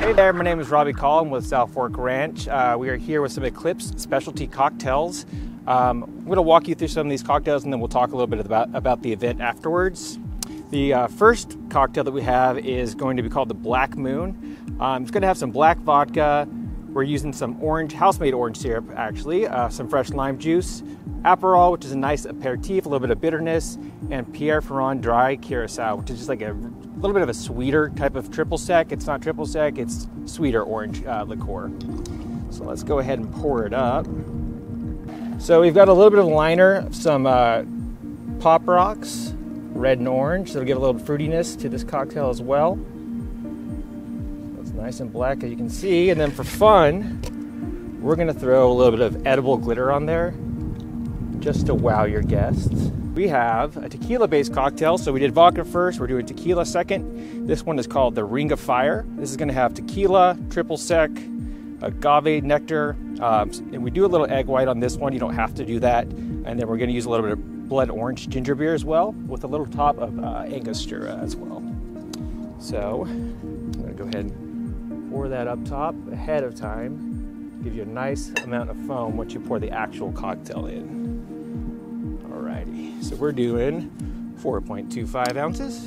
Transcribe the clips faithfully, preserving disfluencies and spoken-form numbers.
Hey there, my name is Robbie Collin with South Fork Ranch. Uh, we are here with some Eclipse specialty cocktails. Um, I'm going to walk you through some of these cocktails and then we'll talk a little bit about, about the event afterwards. The uh, first cocktail that we have is going to be called the Black Moon. Um, it's going to have some black vodka. We're using some orange, house-made orange syrup actually, uh, some fresh lime juice, Aperol, which is a nice aperitif, a little bit of bitterness, and Pierre Ferrand dry curacao, which is just like a little bit of a sweeter type of triple sec. It's not triple sec, it's sweeter orange uh, liqueur. So let's go ahead and pour it up. So we've got a little bit of liner, some uh, Pop Rocks, red and orange, so it'll give a little fruitiness to this cocktail as well. So it's nice and black as you can see, and then for fun, we're gonna throw a little bit of edible glitter on there, just to wow your guests. We have a tequila-based cocktail, so we did vodka first, we're doing tequila second. This one is called the Ring of Fire. This is gonna have tequila, triple sec, agave nectar, um, and we do a little egg white on this one. You don't have to do that. And then we're gonna use a little bit of blood orange ginger beer as well, with a little top of uh, Angostura as well. So I'm gonna go ahead and pour that up top ahead of time. Give you a nice amount of foam once you pour the actual cocktail in. Alrighty, so we're doing four point two five ounces.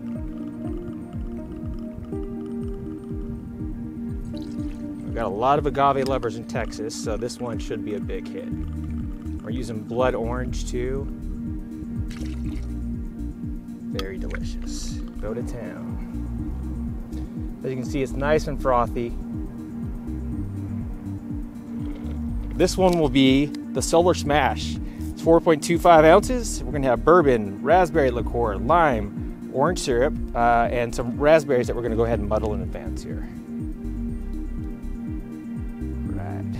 We've got a lot of agave lovers in Texas, so this one should be a big hit. We're using blood orange too. Very delicious. Go to town. As you can see, it's nice and frothy. This one will be the Solar Smash. It's four point two five ounces. We're gonna have bourbon, raspberry liqueur, lime, orange syrup, uh, and some raspberries that we're gonna go ahead and muddle in advance here. Right.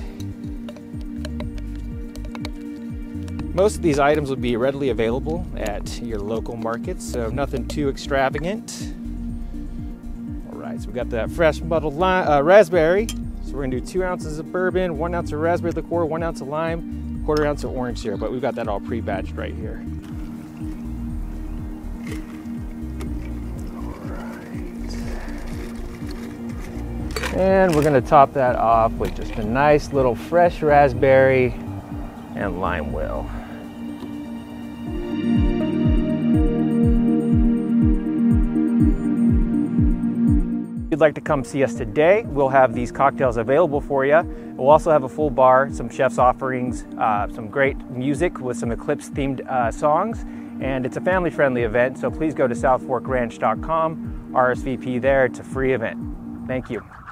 Most of these items will be readily available at your local markets, so nothing too extravagant. All right, so we got that fresh muddled lime, uh, raspberry. So we're gonna do two ounces of bourbon, one ounce of raspberry liqueur, one ounce of lime, quarter ounce of orange syrup, but we've got that all pre-batched right here. All right. And we're gonna top that off with just a nice little fresh raspberry and lime will. If you'd like to come see us today, we'll have these cocktails available for you. We'll also have a full bar, some chef's offerings, uh, some great music with some Eclipse themed uh, songs, and it's a family friendly event, so please go to south fork ranch dot com, R S V P there, it's a free event. Thank you.